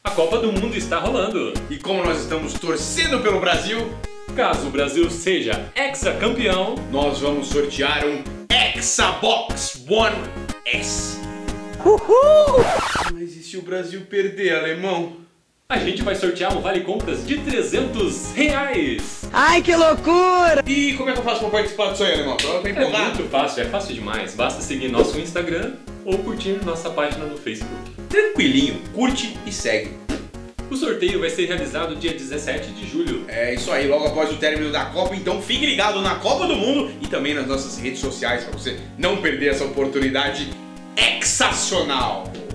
A Copa do Mundo está rolando. E como nós estamos torcendo pelo Brasil, Caso o Brasil seja hexacampeão, nós vamos sortear um Hexabox One S. Uhul! Mas e se o Brasil perder, alemão? a gente vai sortear um vale-compras de R$300. Ai, que loucura! E como é que eu faço pra participar disso aí, alemão? Eu tô É empolgado. muito fácil, é fácil demais. Basta seguir nosso Instagram ou curtir nossa página no Facebook. Tranquilinho, curte e segue. O sorteio vai ser realizado dia 17 de julho. É isso aí, logo após o término da Copa, então fique ligado na Copa do Mundo e também nas nossas redes sociais para você não perder essa oportunidade hexacional.